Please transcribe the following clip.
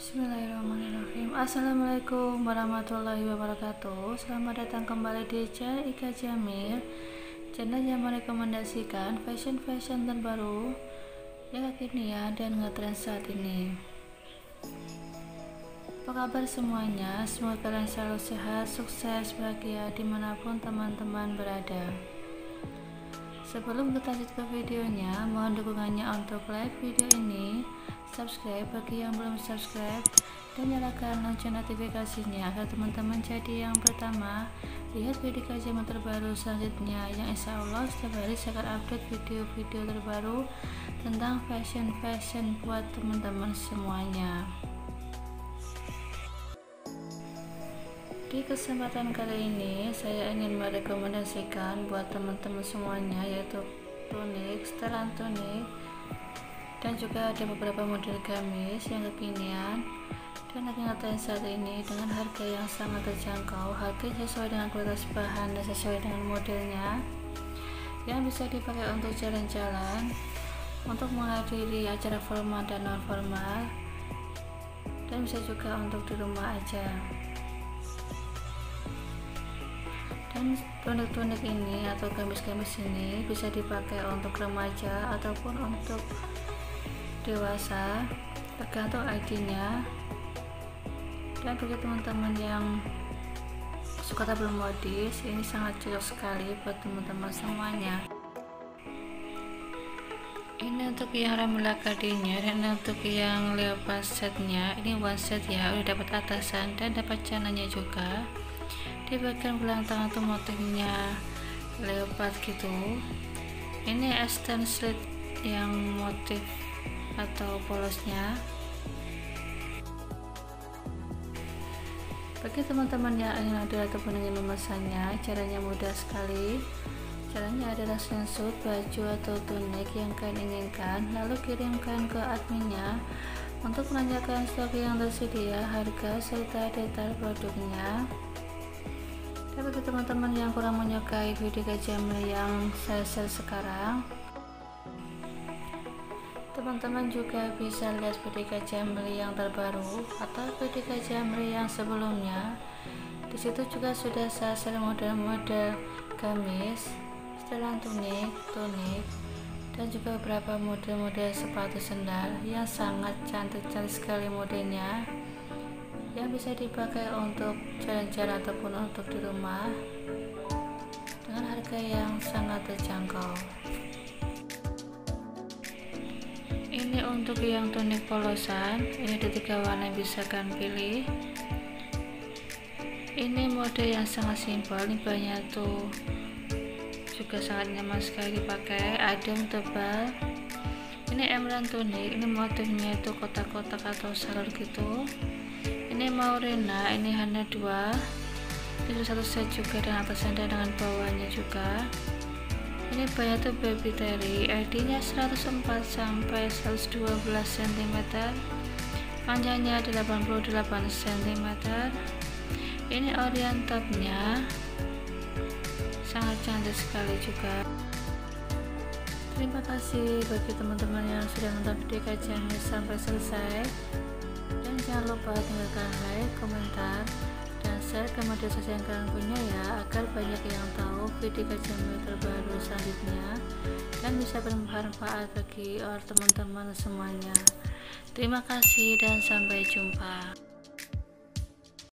Bismillahirrahmanirrahim. Assalamualaikum warahmatullahi wabarakatuh. Selamat datang kembali di channel Ika Jamil, channel yang merekomendasikan fashion terbaru yang kekinian dan ngetrend saat ini. Apa kabar semuanya? Semoga kalian selalu sehat, sukses, bahagia dimanapun teman-teman berada. Sebelum kita lanjut ke videonya, mohon dukungannya untuk like video ini, subscribe bagi yang belum subscribe, dan nyalakan lonceng notifikasinya agar teman-teman jadi yang pertama lihat video kajian terbaru selanjutnya, yang insya Allah setiap hari saya akan update video-video terbaru tentang fashion buat teman-teman semuanya. Di kesempatan kali ini saya ingin merekomendasikan buat teman-teman semuanya, yaitu tunik, setelan tunik, dan juga ada beberapa model gamis yang kekinian dan lagi ngetrend saat ini dengan harga yang sangat terjangkau. Harga sesuai dengan kualitas bahan dan sesuai dengan modelnya, yang bisa dipakai untuk jalan-jalan, untuk menghadiri acara formal dan non formal, dan bisa juga untuk di rumah aja. Dan tunik-tunik ini atau gamis-gamis ini bisa dipakai untuk remaja ataupun untuk dewasa, tergantung ID-nya. Dan bagi teman-teman yang suka tabel modis, ini sangat cocok sekali buat teman-teman semuanya. Ini untuk yang ramula kadinya dan untuk yang leopard setnya. Ini one set ya, udah dapat atasan dan dapat celananya juga. Di bagian belakang tangan tuh motifnya leopard gitu. Ini extend slit yang motif atau polosnya. Bagi teman-teman yang ingin order ataupun ingin memesannya, caranya mudah sekali. Caranya adalah screenshot baju atau tunik yang kalian inginkan, lalu kirimkan ke adminnya untuk menanyakan stok yang tersedia, harga, serta detail produknya. Dan bagi teman-teman yang kurang menyukai video Jamil yang saya share sekarang, teman-teman juga bisa lihat video Jamil yang terbaru atau video Jamil yang sebelumnya. Di situ juga sudah saya share model-model gamis, setelan tunik, dan juga beberapa model-model sepatu sendal yang sangat cantik sekali modelnya, yang bisa dipakai untuk jalan-jalan ataupun untuk di rumah dengan harga yang sangat terjangkau. Ini untuk yang tunik polosan, ini ada 3 warna yang bisa kalian pilih. Ini mode yang sangat simpel, ini banyak tuh juga sangat nyaman sekali dipakai, adem, tebal. Ini emerald tunik, ini motifnya itu kotak-kotak atau salur gitu. Ini Maurena, ini hanya 2, ini satu set juga dengan atasan dan dengan bawahnya juga. Ini banyak tuh baby terry, ID-nya 104 sampai 112 cm, panjangnya 88 cm. Ini orient topnya sangat cantik sekali juga. Terima kasih bagi teman-teman yang sudah menonton video kajiannya sampai selesai. Dan jangan lupa tinggalkan like, komentar, dan share ke media sosial yang kalian punya ya, agar banyak yang tahu video kajian terbaru selanjutnya dan bisa bermanfaat bagi teman-teman semuanya. Terima kasih dan sampai jumpa.